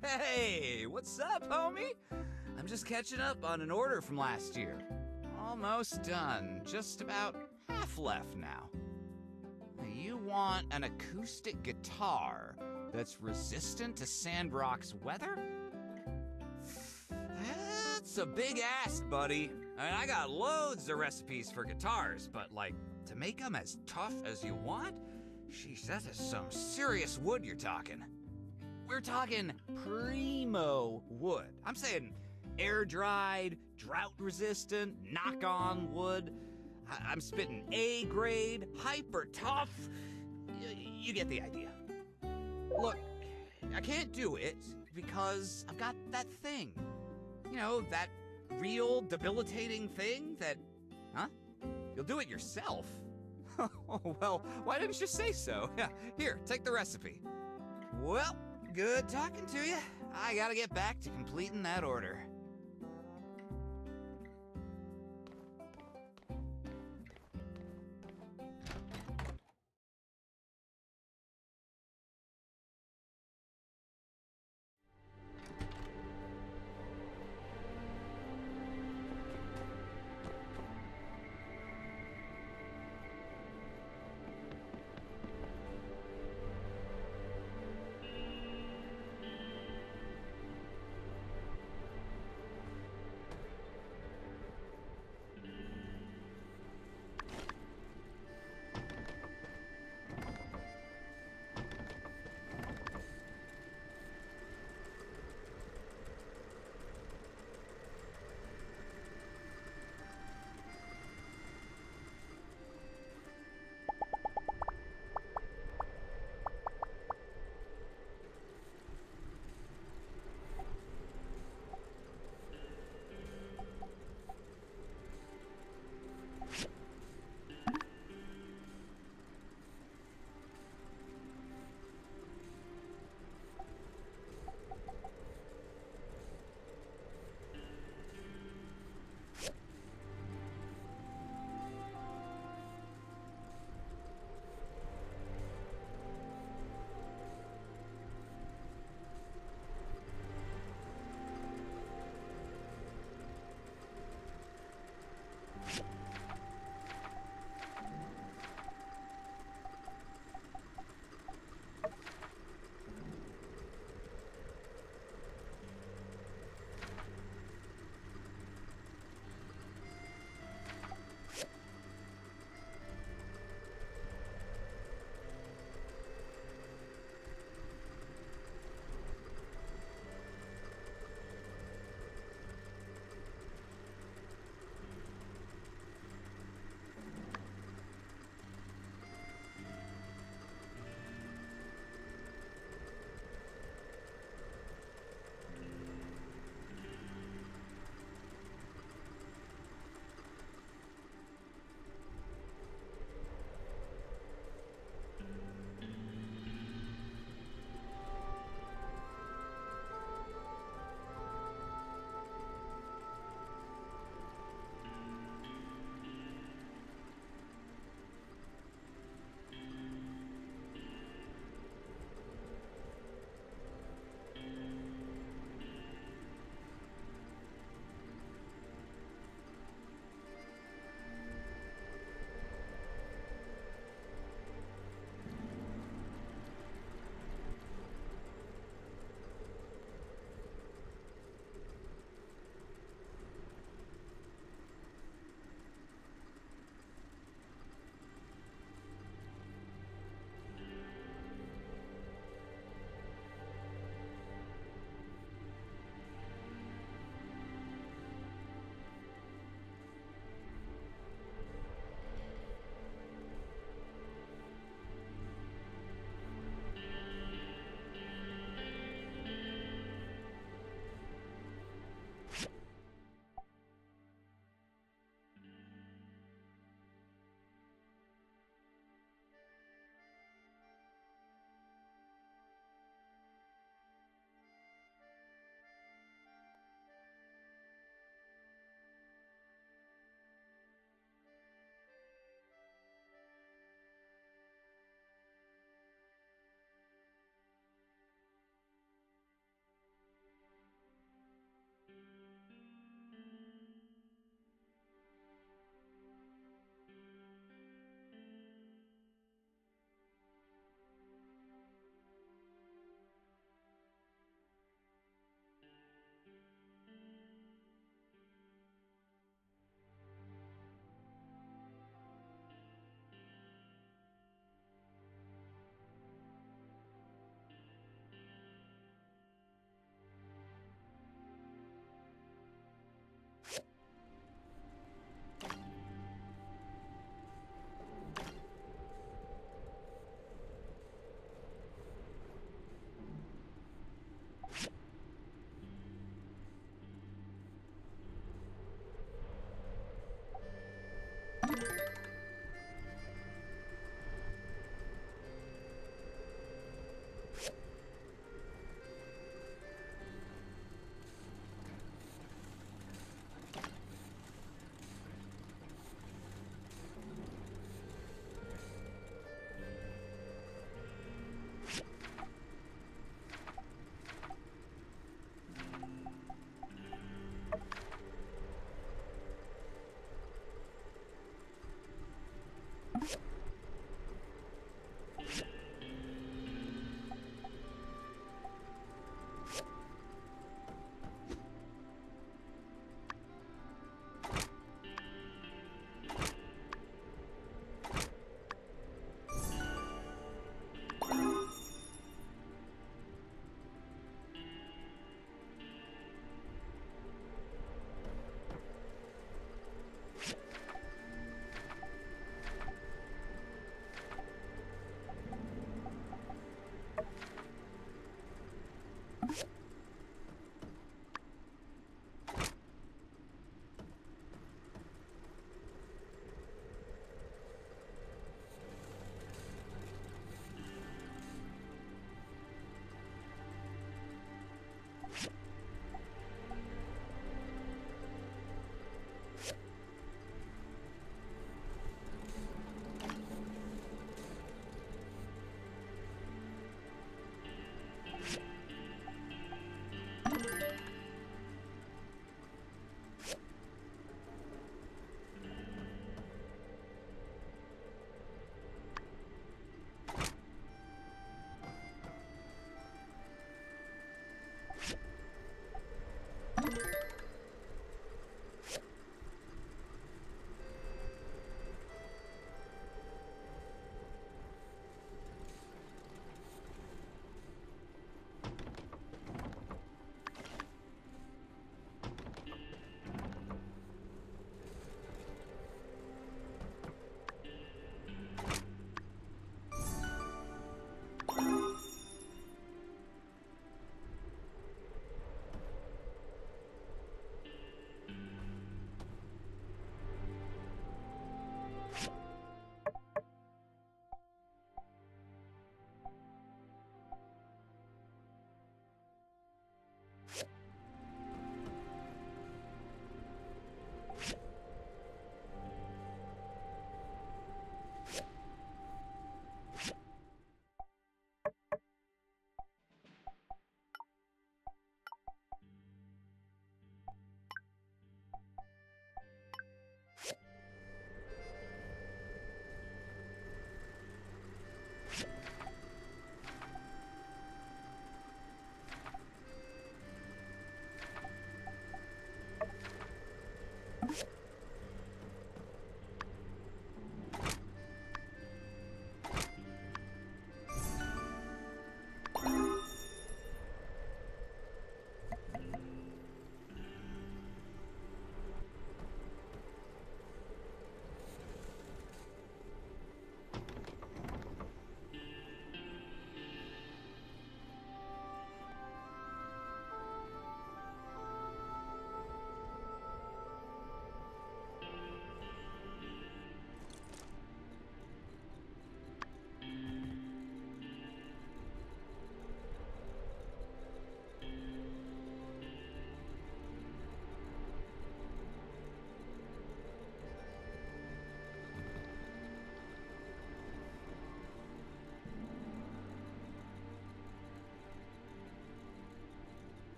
Hey, what's up, homie? I'm just catching up on an order from last year. Almost done. Just about half left now. You want an acoustic guitar that's resistant to Sandrock's weather? That's a big ask, buddy. I got loads of recipes for guitars, but to make them as tough as you want? Sheesh, that is some serious wood you're talking. We're talking primo wood. I'm saying air-dried, drought-resistant, knock-on wood. I'm spitting A-grade, hyper-tough. You get the idea. Look, I can't do it because I've got that thing. You know, that real debilitating thing that... Huh? You'll do it yourself? Oh, well, why didn't you say so? Yeah, here, take the recipe. Well, good talking to you. I gotta get back to completing that order.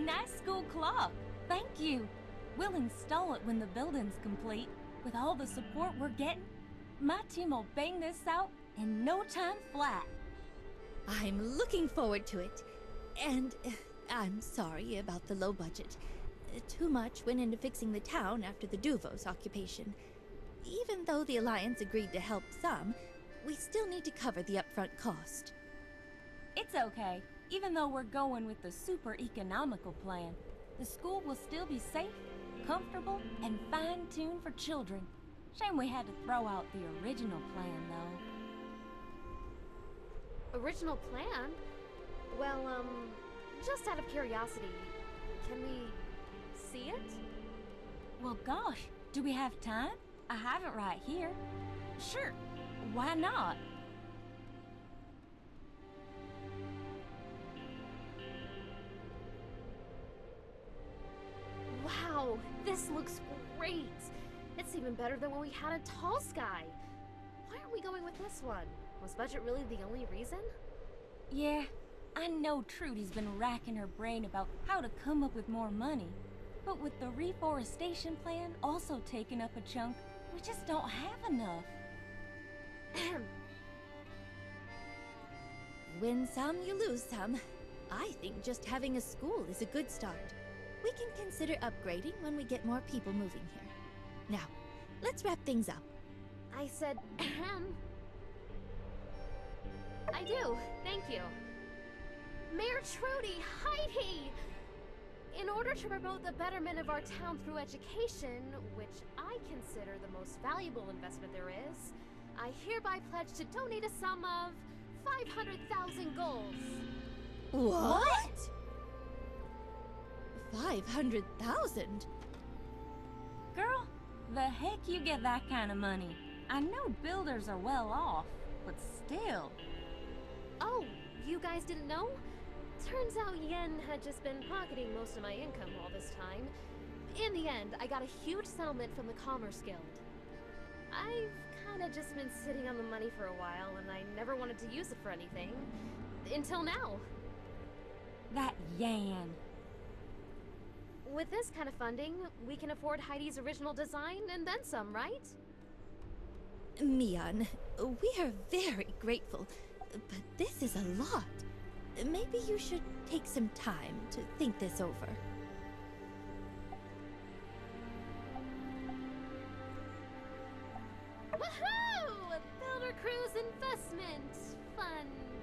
nice school clock. Thank you. We'll install it when the building's complete. With all the support we're getting, my team will bang this out in no time flat. I'm looking forward to it. And I'm sorry about the low budget. Too much went into fixing the town after the Duvos occupation. Even though the Alliance agreed to help some, we still need to cover the upfront cost. It's okay. Even though we're going with the super economical plan, the school will still be safe, comfortable, and fine-tuned for children. Shame we had to throw out the original plan, though. Original plan? Well, just out of curiosity, can we see it? Well, gosh, do we have time? I have it right here. Sure, why not? Wow, this looks great! It's even better than when we had a tall sky. Why aren't we going with this one? Was budget really the only reason? Yeah, I know Trudy's been racking her brain about how to come up with more money. But with the reforestation plan also taking up a chunk, we just don't have enough. You win some, you lose some. I think just having a school is a good start. We can consider upgrading when we get more people moving here. Now, let's wrap things up. I said, I do, thank you. Mayor Trudy, Heidi! In order to promote the betterment of our town through education, which I consider the most valuable investment there is, I hereby pledge to donate a sum of 500,000 golds. What? 500,000? Girl, the heck you get that kind of money? I know builders are well off, but still. Oh, you guys didn't know? Turns out Yen had just been pocketing most of my income all this time. In the end, I got a huge settlement from the Commerce Guild. I've kinda just been sitting on the money for a while, and I never wanted to use it for anything. Until now. That Yan. With this kind of funding, we can afford Heidi's original design and then some, right? Mian, we are very grateful, but this is a lot. Maybe you should take some time to think this over. Woohoo! Builder Cruise investment! Fun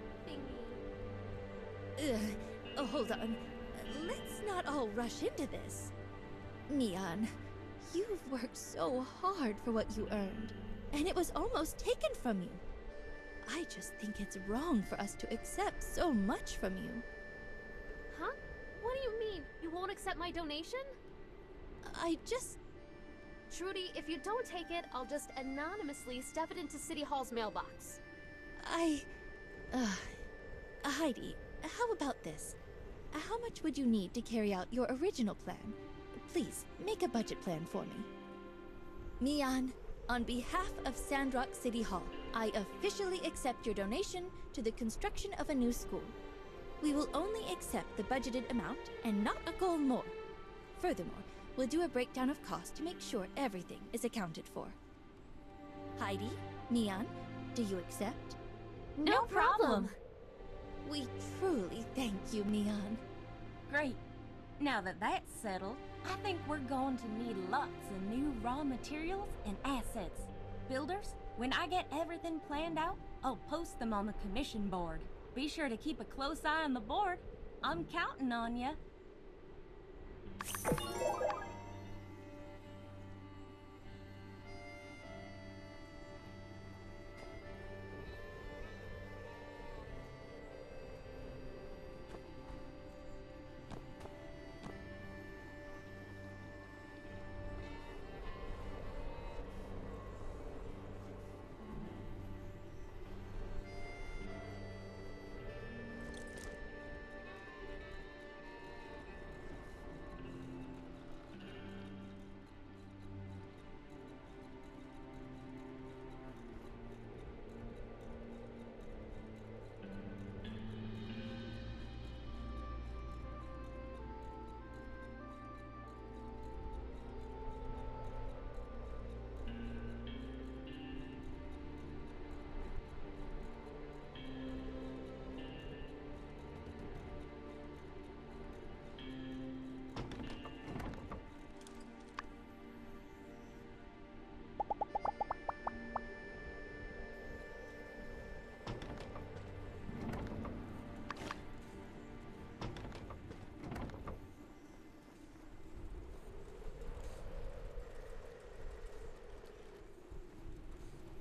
thingy. Hold on. Let's not all rush into this. Mian, you've worked so hard for what you earned, and it was almost taken from you. I just think it's wrong for us to accept so much from you. Huh? What do you mean? You won't accept my donation? I just... Trudy, if you don't take it, I'll just anonymously stuff it into City Hall's mailbox. Heidi, how about this? How much would you need to carry out your original plan? Please, make a budget plan for me. Mian, on behalf of Sandrock City Hall, I officially accept your donation to the construction of a new school. We will only accept the budgeted amount and not a goal more. Furthermore, we'll do a breakdown of cost to make sure everything is accounted for. Heidi, Mian, do you accept? No problem. We truly thank you, Mian. Great. Now that that's settled, I think we're going to need lots of new raw materials and assets. Builders, when I get everything planned out, I'll post them on the commission board. Be sure to keep a close eye on the board. I'm counting on you.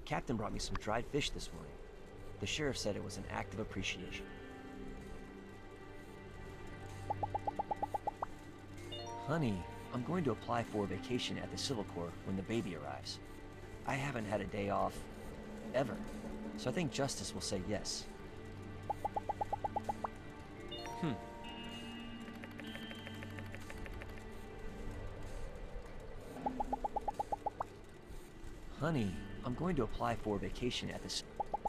Captain brought me some dried fish this morning. The sheriff said it was an act of appreciation. Honey, I'm going to apply for a vacation at the Civil Corps when the baby arrives. I haven't had a day off, ever, so I think Justice will say yes. Honey, I'm going to apply for a vacation at the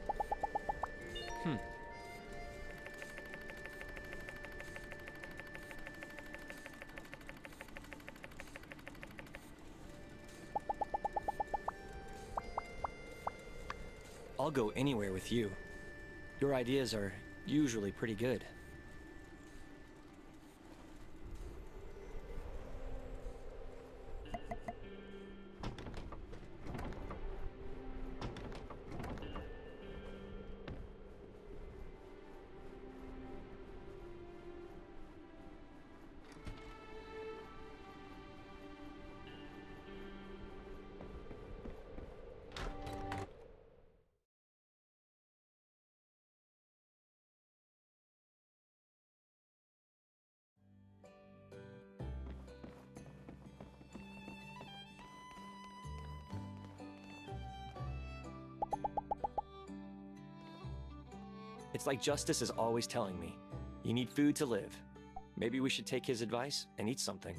I'll go anywhere with you. Your ideas are usually pretty good. It's like Justice is always telling me, you need food to live. Maybe we should take his advice and eat something.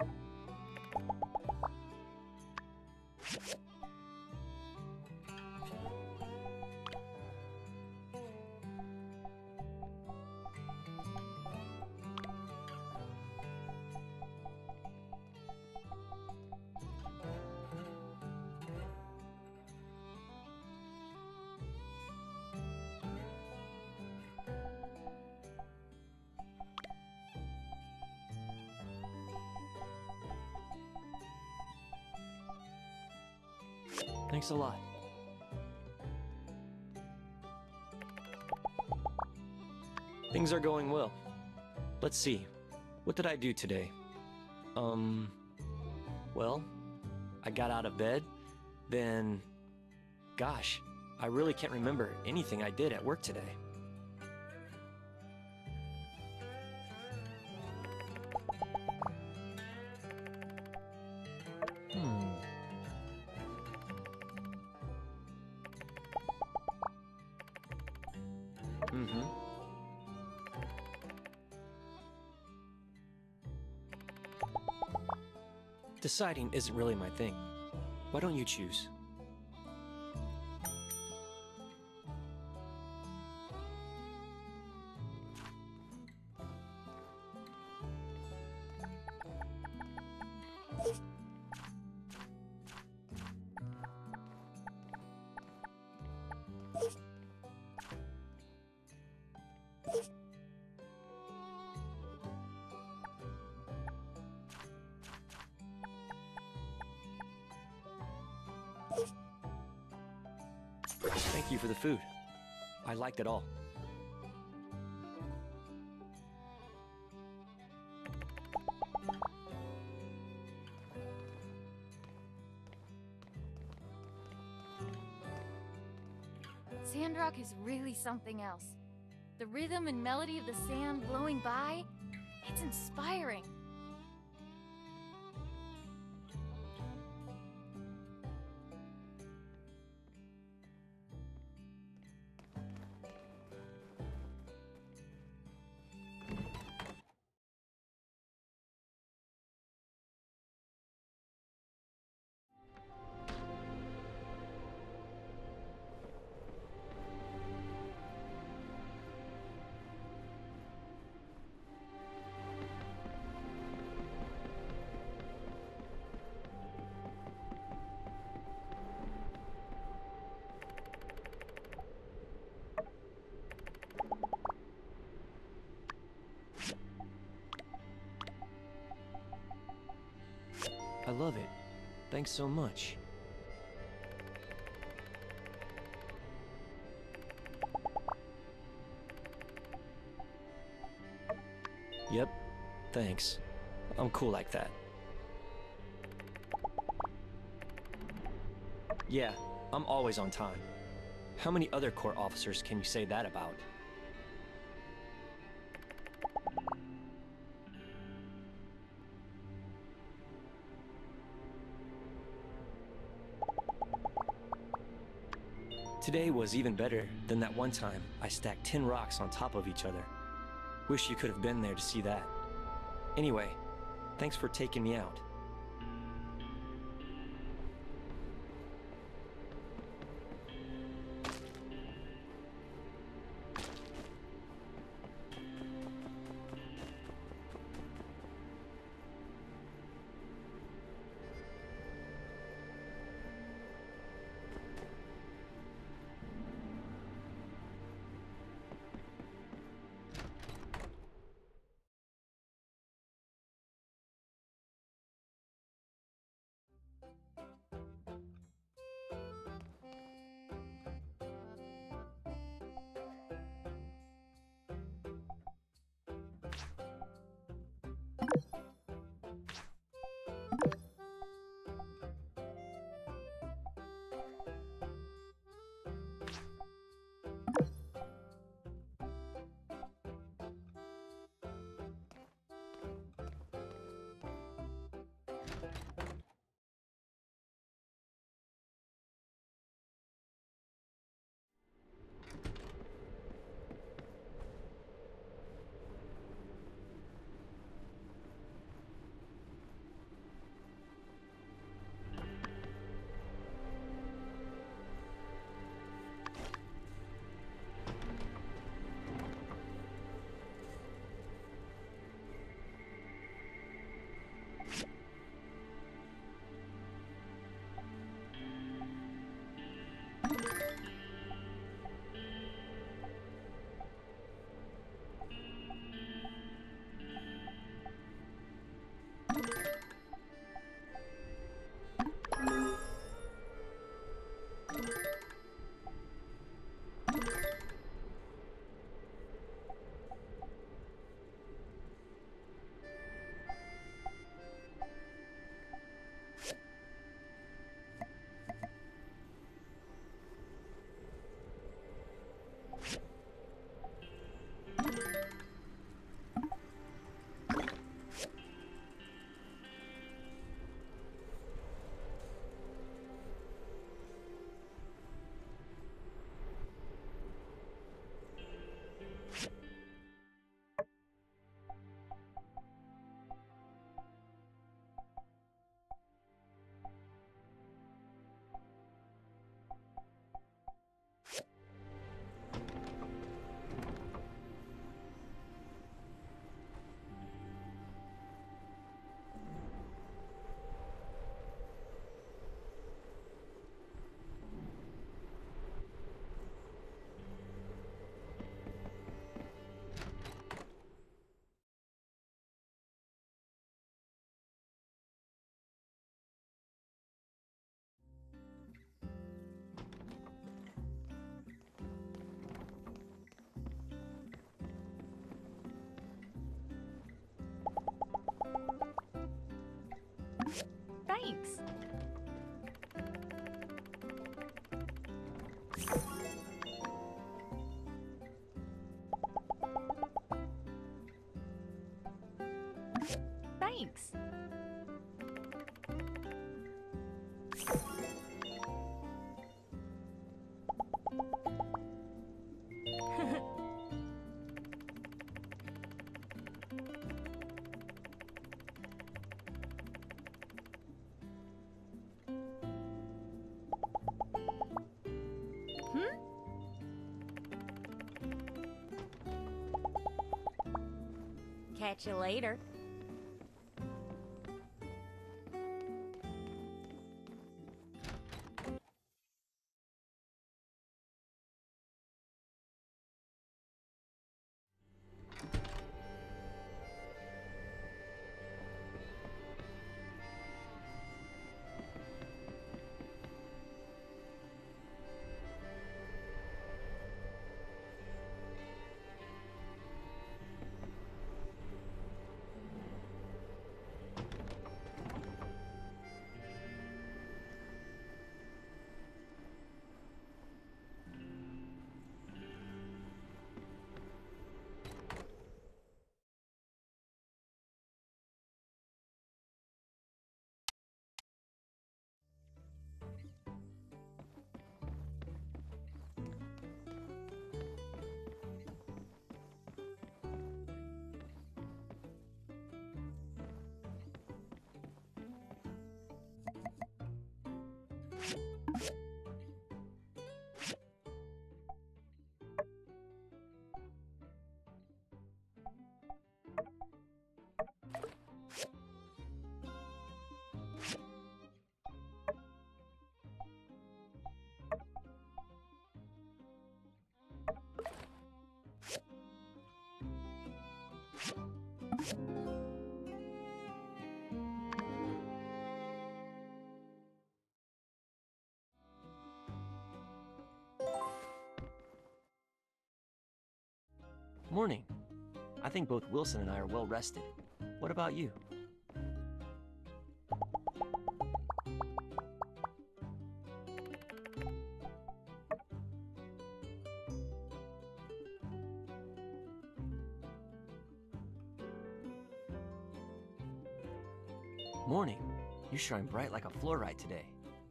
Thanks a lot. Things are going well. Let's see. What did I do today? Well, I got out of bed, then... Gosh, I really can't remember anything I did at work today. Deciding isn't really my thing. Why don't you choose? Thank you for the food. I liked it all. Sandrock is really something else. The rhythm and melody of the sand blowing by, it's inspiring. I love it. Thanks so much. Yep, thanks. I'm cool like that. Yeah, I'm always on time. How many other court officers can you say that about? Today was even better than that one time I stacked 10 rocks on top of each other. Wish you could have been there to see that. Anyway, thanks for taking me out. Thanks. Thanks. Catch you later. Morning. I think both Wilson and I are well rested. What about you? Morning. You shine bright like a fluorite today.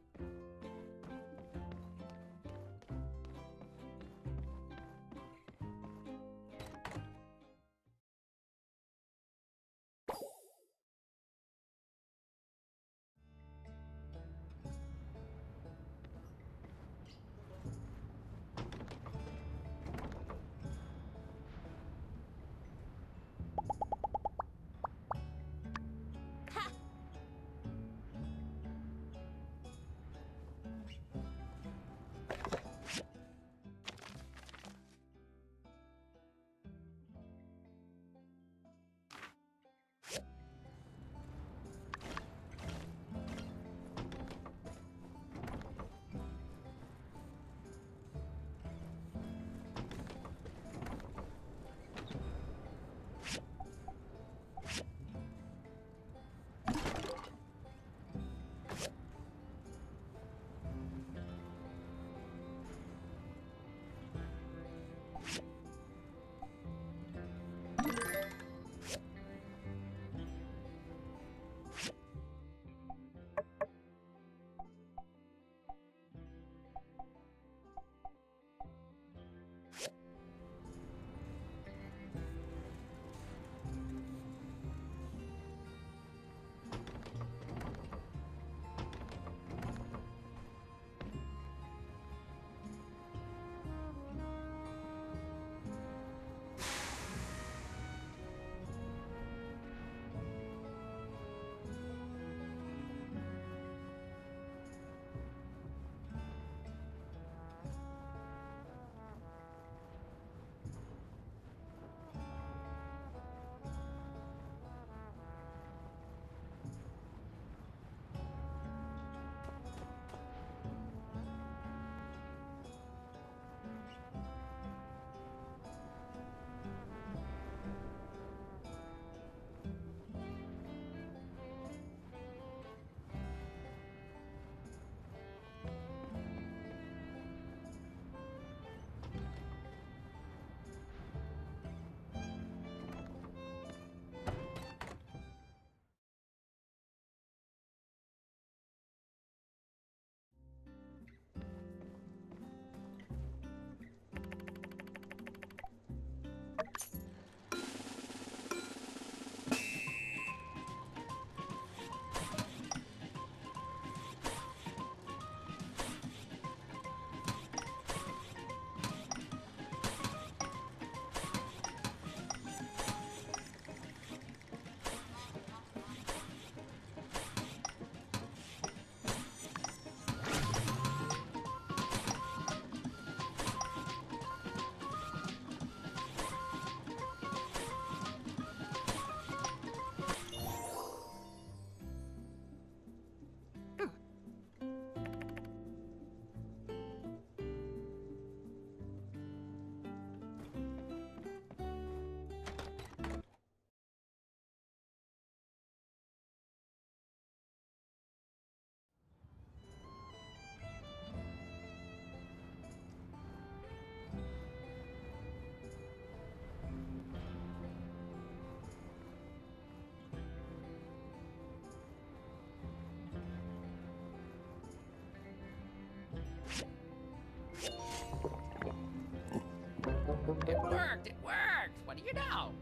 It worked! It worked! What do you know?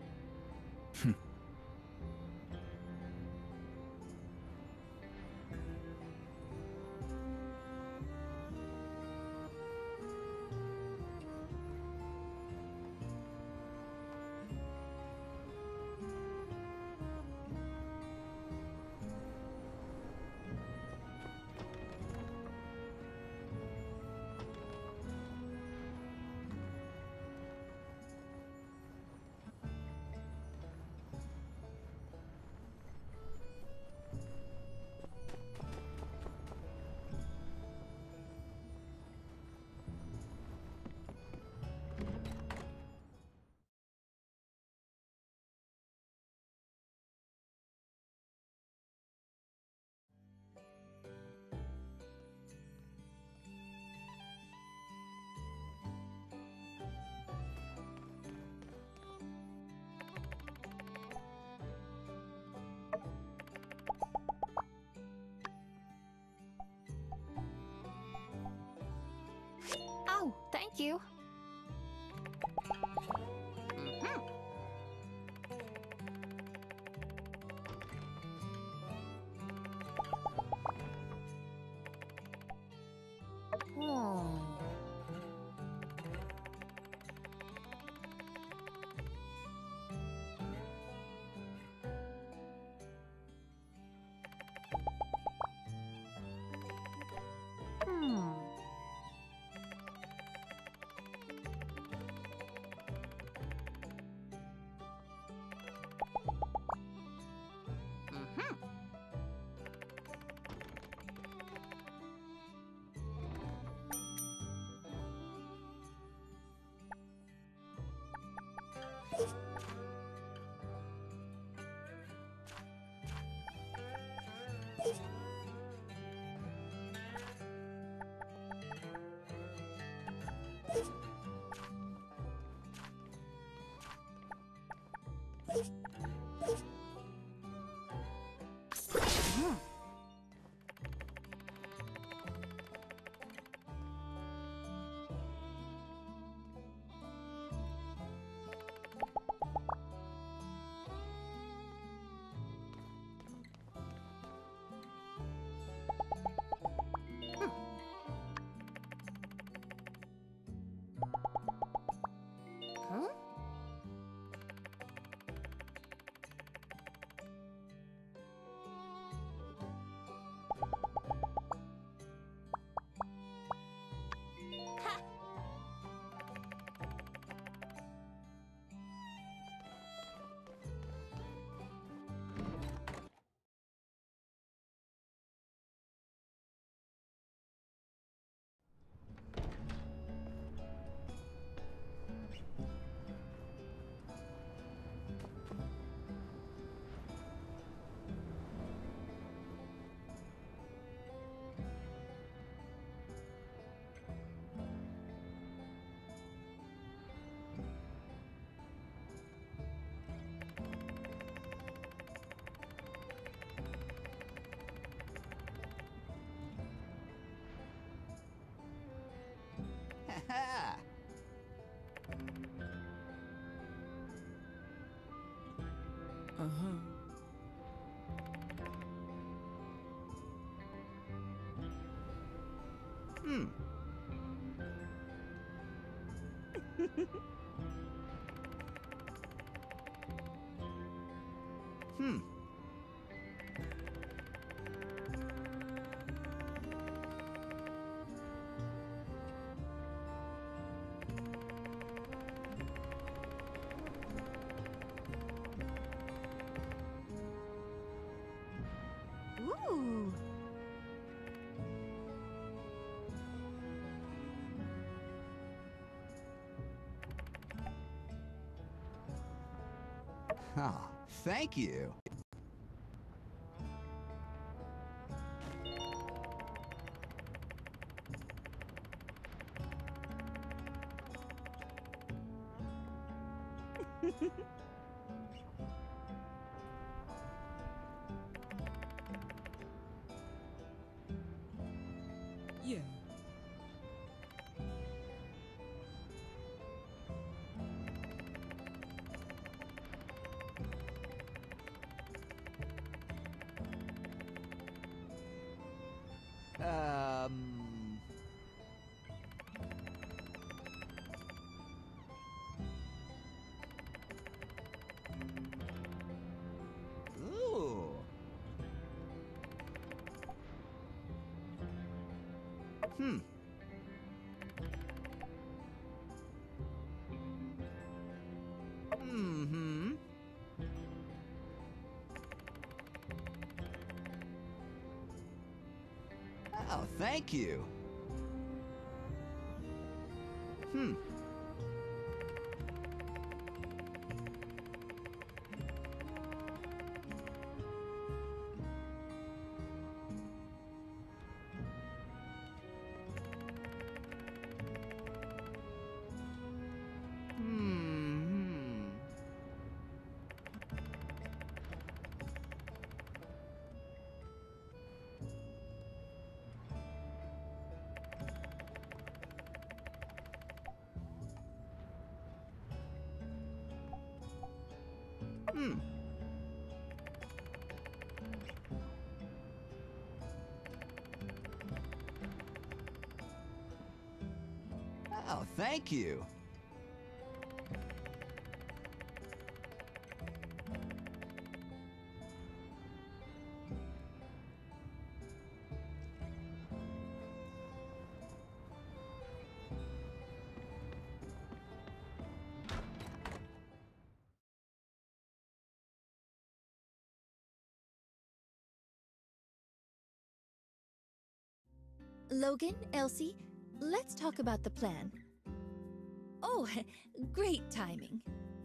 Thank you. Mhm. Hmm. Hmm. Mhm. Huh? Ha Hmm. Hmm. Ooh. Ah, thank you. Yeah. Um. Ooh. Hmm. Mm-hmm. Oh, thank you. Hmm. Hmm. Oh, thank you. Logan, Elsie, let's talk about the plan. Oh, great timing.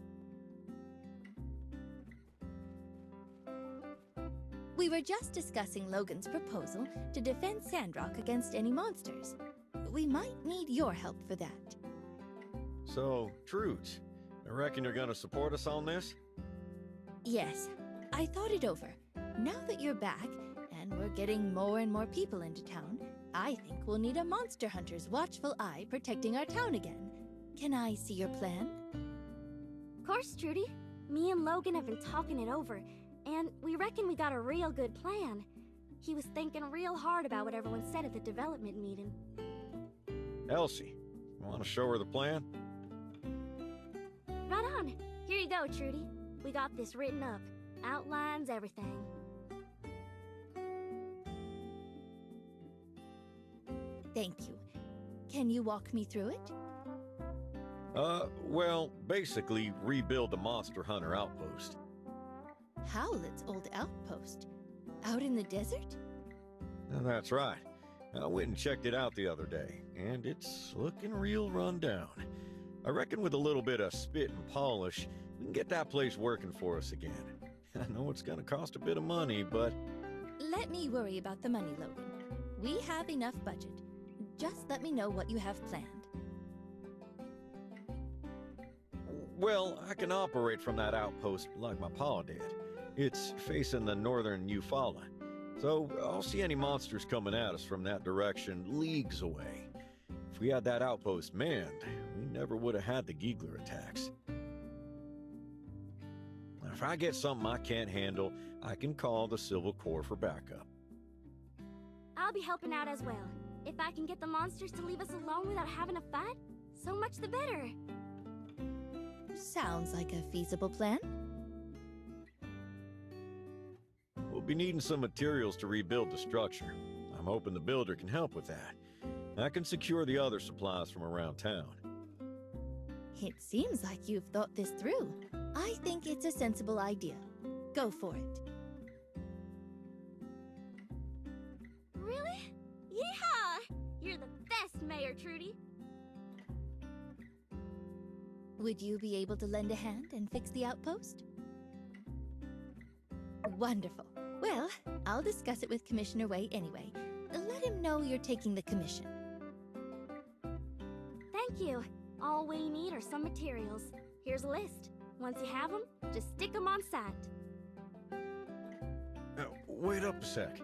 We were just discussing Logan's proposal to defend Sandrock against any monsters. We might need your help for that. So, Truge, I reckon you're gonna support us on this? Yes, I thought it over. Now that you're back, and we're getting more and more people into town, I think we'll need a monster hunter's watchful eye protecting our town again. Can I see your plan? Of course, Trudy. Me and Logan have been talking it over, and we reckon we got a real good plan. He was thinking real hard about what everyone said at the development meeting. Elsie, want to show her the plan? Right on. Here you go, Trudy. We got this written up. Outlines everything. Thank you. Can you walk me through it? Well, basically rebuild the Monster Hunter outpost. Howlett's old outpost? Out in the desert? That's right. I went and checked it out the other day, and it's looking real run down. I reckon with a little bit of spit and polish, we can get that place working for us again. I know it's gonna cost a bit of money, but... Let me worry about the money, Logan. We have enough budget. Just let me know what you have planned. Well, I can operate from that outpost like my pa did. It's facing the northern Eufaula, so I'll see any monsters coming at us from that direction leagues away. If we had that outpost manned, we never would have had the Giegler attacks. If I get something I can't handle, I can call the Civil Corps for backup. I'll be helping out as well. If I can get the monsters to leave us alone without having a fight, so much the better. Sounds like a feasible plan. We'll be needing some materials to rebuild the structure. I'm hoping the builder can help with that. I can secure the other supplies from around town. It seems like you've thought this through. I think it's a sensible idea. Go for it. Really? Yeehaw! You're the best, Mayor Trudy. Would you be able to lend a hand and fix the outpost? Wonderful. Well, I'll discuss it with Commissioner Way anyway. Let him know you're taking the commission. Thank you. All we need are some materials. Here's a list. Once you have them, just stick them on site. Wait up a sec.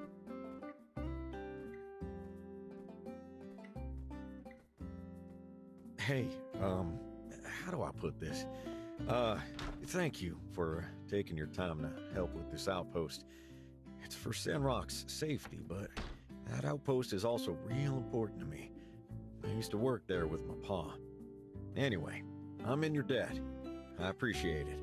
Hey, how do I put this? Thank you for taking your time to help with this outpost. It's for Sandrock's safety, but that outpost is also real important to me. I used to work there with my pa. Anyway, I'm in your debt. I appreciate it.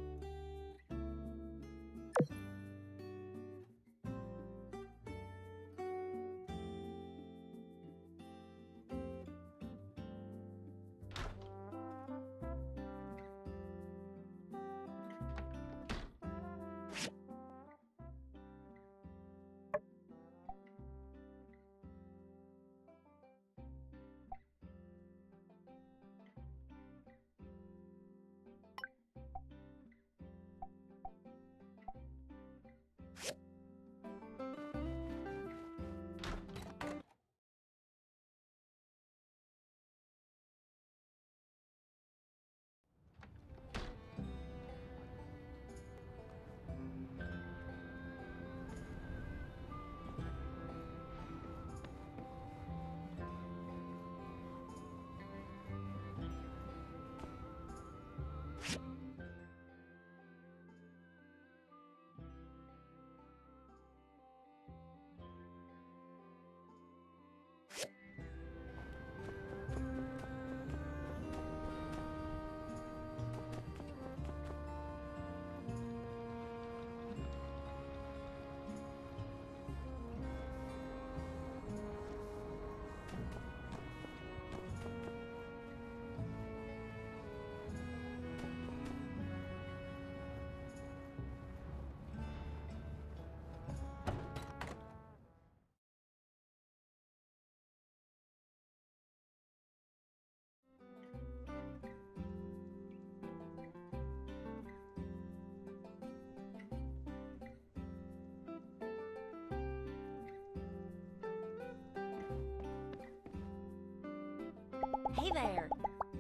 there.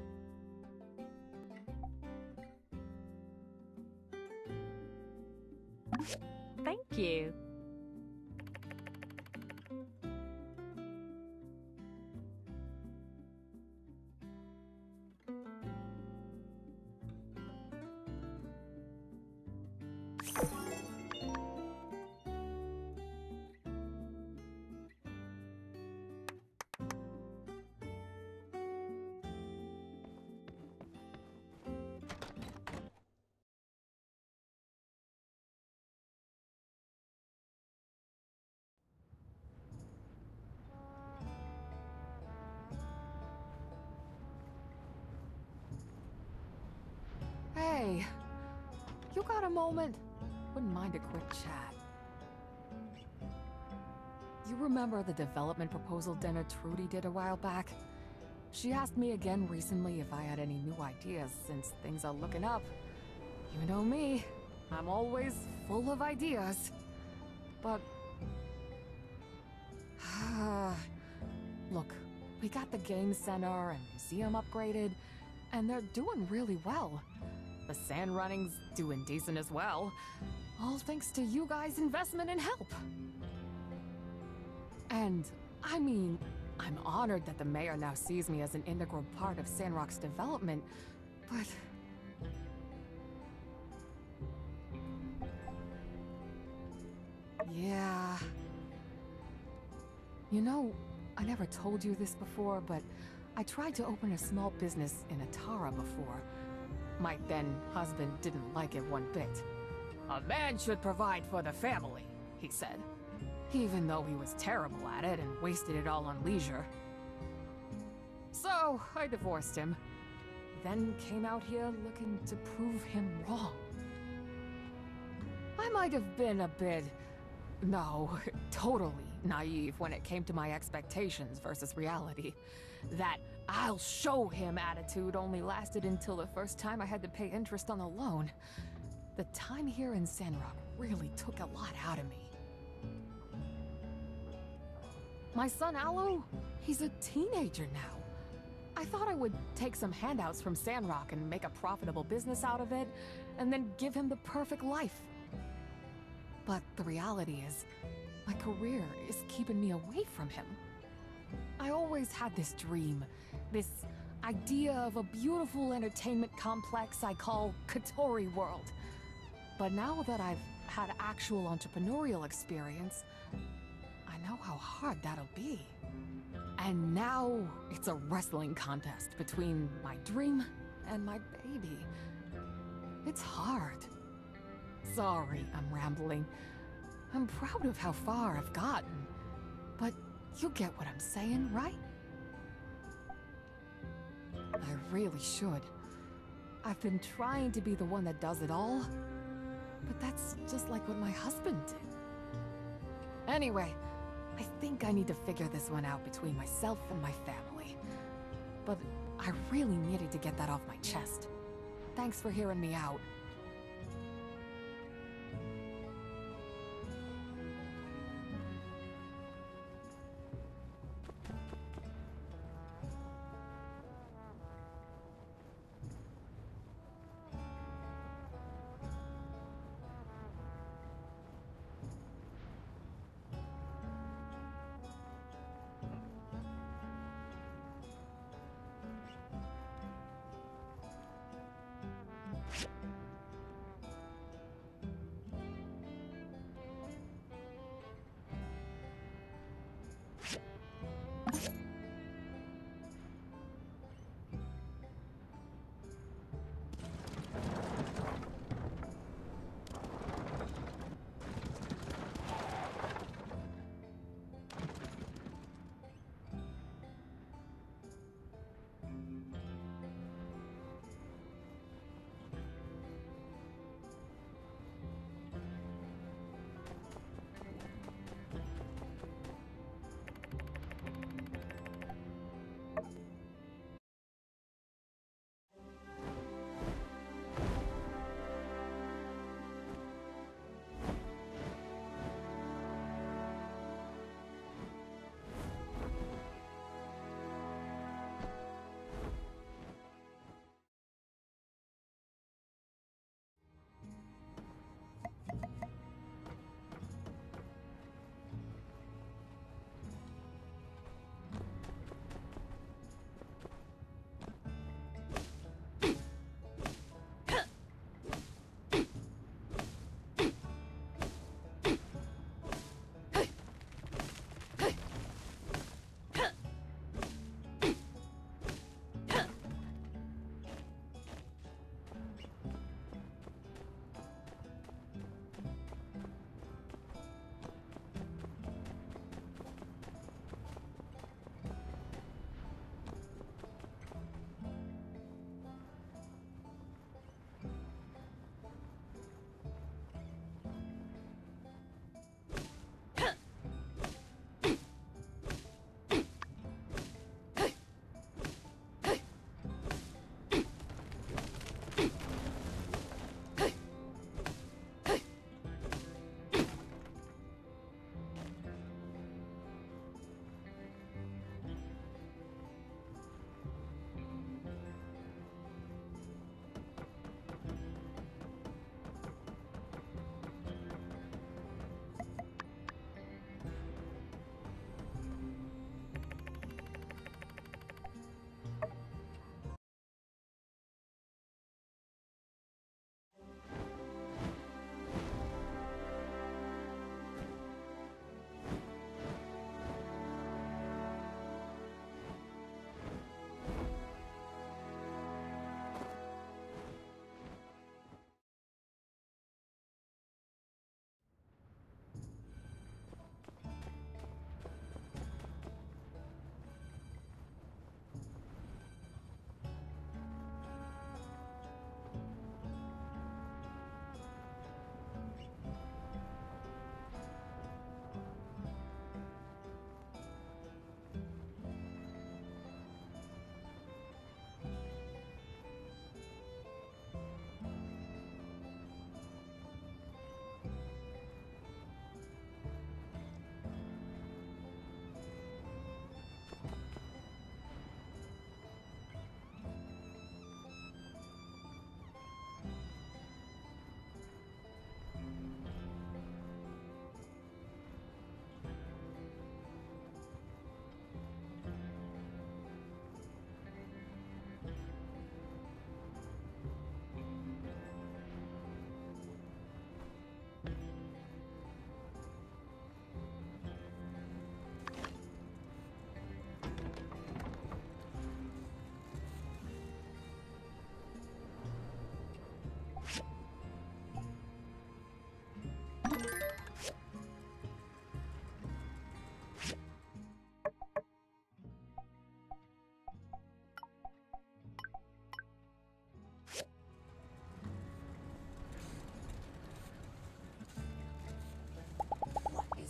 Thank you. Hey, you got a moment? Wouldn't mind a quick chat. You remember the development proposal dinner Trudy did a while back? She asked me again recently if I had any new ideas since things are looking up. You know me, I'm always full of ideas. But... look, we got the game center and museum upgraded, and they're doing really well. The sand running's doing decent as well, all thanks to you guys' investment and help. And, I mean, I'm honored that the mayor now sees me as an integral part of Sandrock's development, but... yeah... You know, I never told you this before, but I tried to open a small business in Atara before. My then-husband didn't like it one bit. A man should provide for the family, he said. Even though he was terrible at it and wasted it all on leisure. So, I divorced him. Then came out here looking to prove him wrong. I might have been a bit... no, totally naive when it came to my expectations versus reality. That I'll show him attitude only lasted until the first time I had to pay interest on the loan. The time here in Sandrock really took a lot out of me. My son Aloe, he's a teenager now. I thought I would take some handouts from Sandrock and make a profitable business out of it, and then give him the perfect life. But the reality is, my career is keeping me away from him. I always had this dream, this idea of a beautiful entertainment complex I call Katori World. But now that I've had actual entrepreneurial experience, I know how hard that'll be. And now it's a wrestling contest between my dream and my baby. It's hard. Sorry, I'm rambling. I'm proud of how far I've gotten. But you get what I'm saying, right? I really should. I've been trying to be the one that does it all, but that's just like what my husband did. Anyway, I think I need to figure this one out between myself and my family. But I really needed to get that off my chest. Thanks for hearing me out.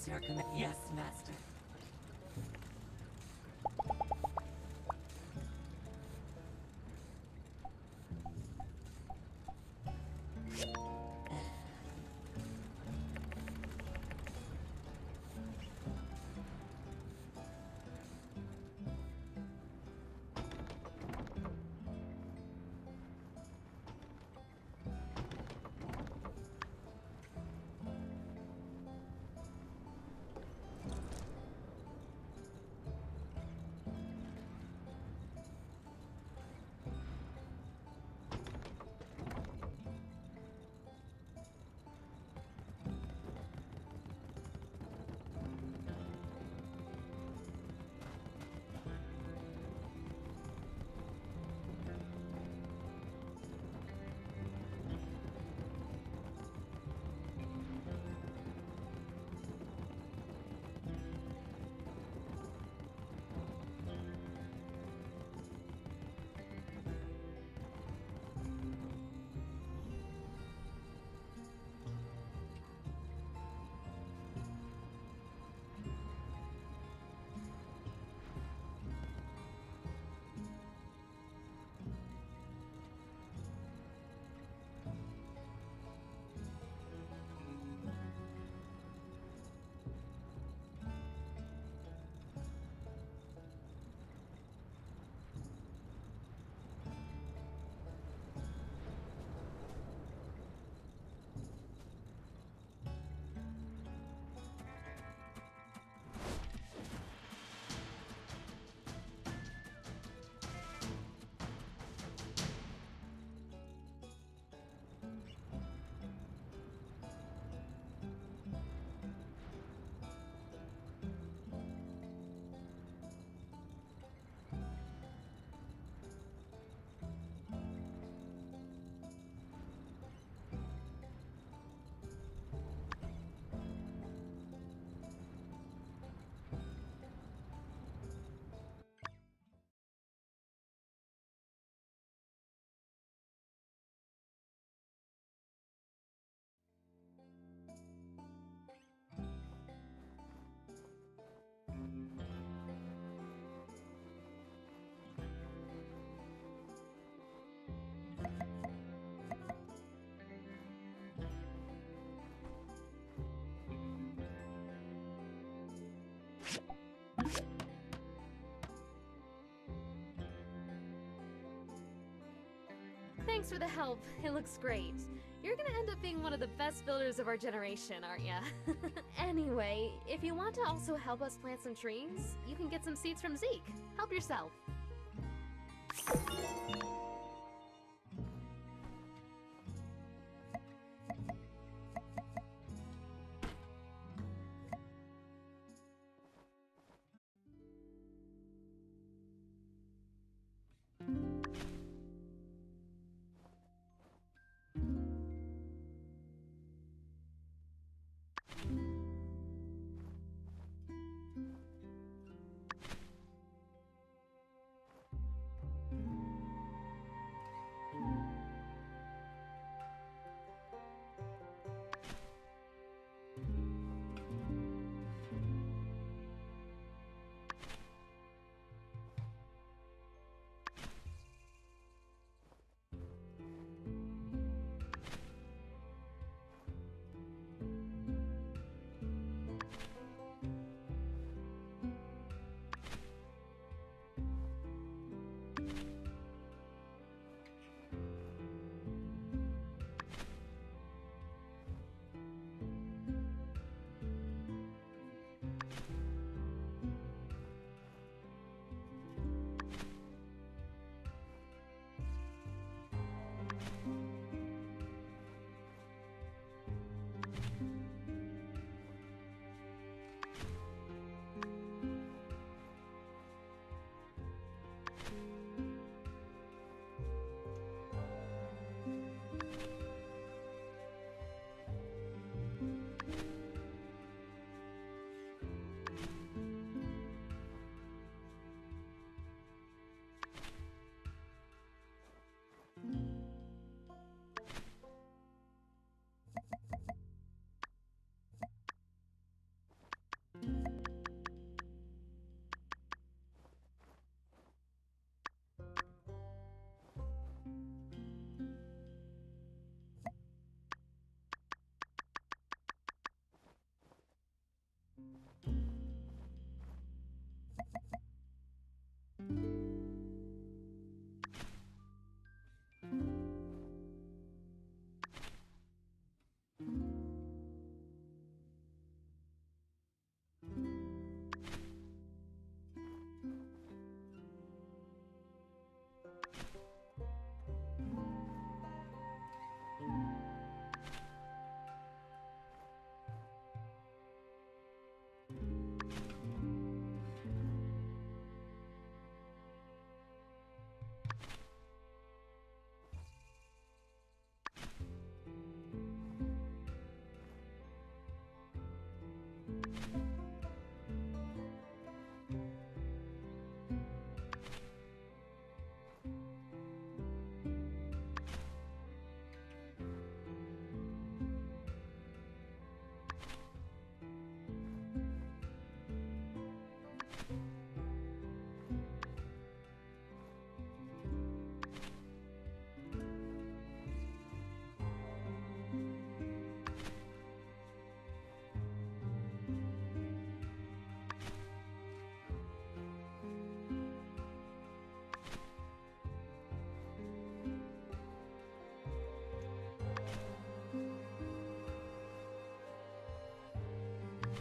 your command. Yes, master. Thanks for the help. It looks great. You're gonna end up being one of the best builders of our generation, aren't ya? Anyway, if you want to also help us plant some trees, you can get some seeds from Zeke. Help yourself.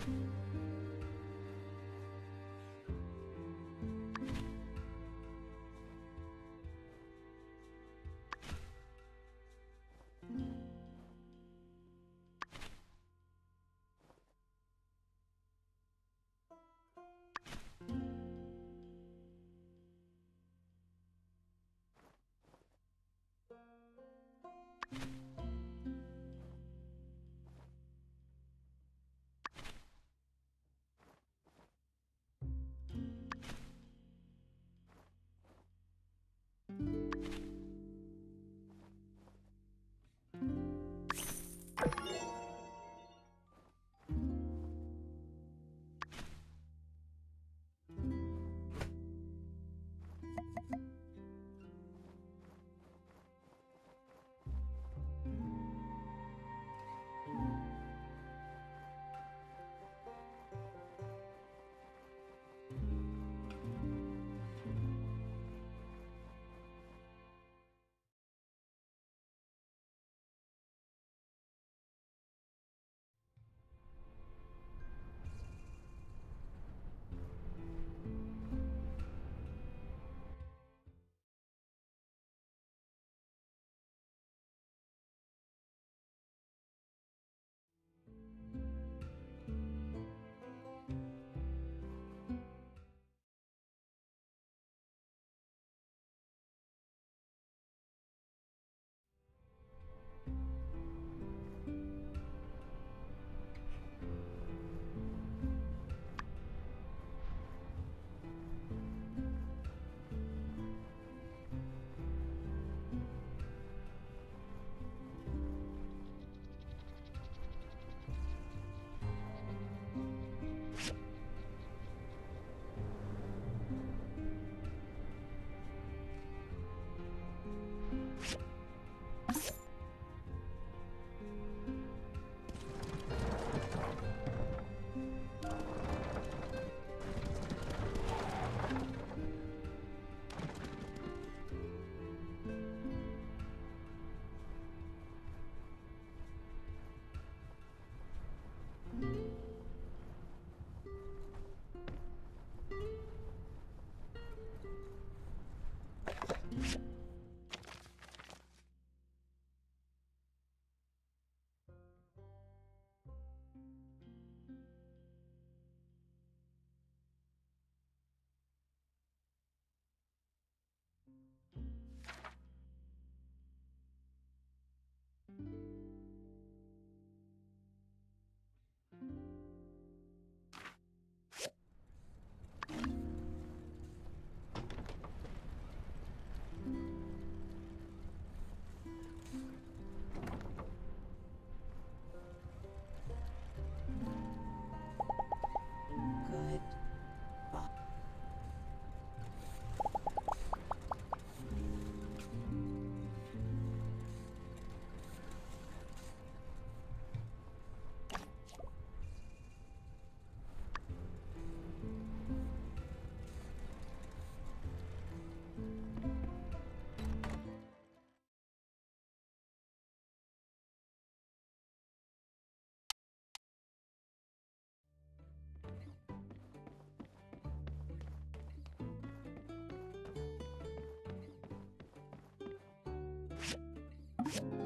you